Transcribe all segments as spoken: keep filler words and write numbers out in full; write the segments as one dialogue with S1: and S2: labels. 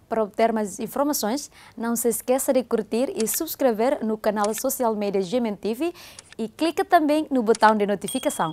S1: Para obter mais informações, não se esqueça de curtir e subscrever no canal social media G M N T V e clique também no botão de notificação.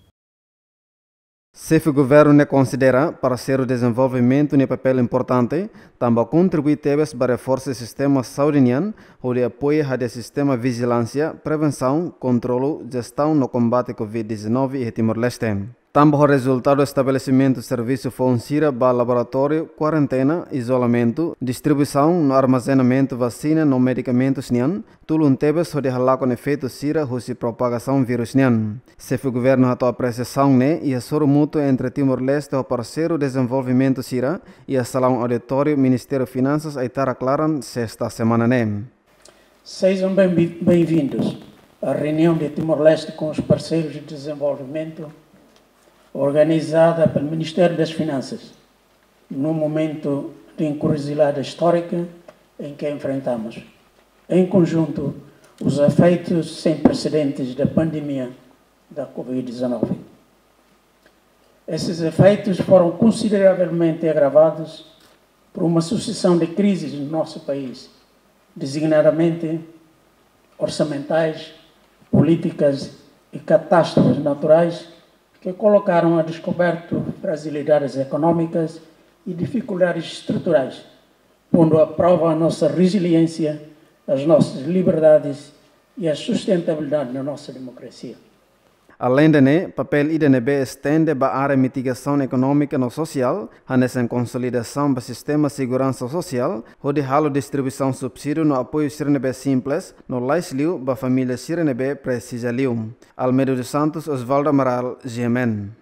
S2: Se o governo considera para ser o desenvolvimento um papel importante, também contribui para reforçar o sistema saúde, onde apoia o sistema de vigilância, prevenção, controle e gestão no combate à Covid dezenove e Timor-Leste. Também o resultado do estabelecimento do serviço funciona para laboratório, quarentena, isolamento, distribuição no armazenamento vacina no medicamentos nian, tudo um tebe sobre halar com efeito sira ou propagação vírus nian. Se o governo ha a apreciação né e a soro mútuo entre Timor-Leste o parceiro desenvolvimento sira e a salão auditório Ministério de Finanças a estar aclaram sexta semana né.
S3: Sejam bem-vindos à reunião de Timor-Leste com os parceiros de desenvolvimento organizada pelo Ministério das Finanças, num momento de encruzilhada histórica em que enfrentamos, em conjunto, os efeitos sem precedentes da pandemia da Covid dezenove. Esses efeitos foram consideravelmente agravados por uma sucessão de crises no nosso país, designadamente orçamentais, políticas e catástrofes naturais que colocaram a descoberto fragilidades econômicas e dificuldades estruturais, pondo à prova a nossa resiliência, as nossas liberdades e a sustentabilidade da nossa democracia.
S2: Além de né, papel I D N B estende para a área de mitigação econômica no social, a nessa consolidação do sistema de segurança social, onde a distribuição de subsídio no apoio C R N B simples, no laisliu para a família C R N B precisa liu. Almeida dos Santos, Osvaldo Amaral, G M N.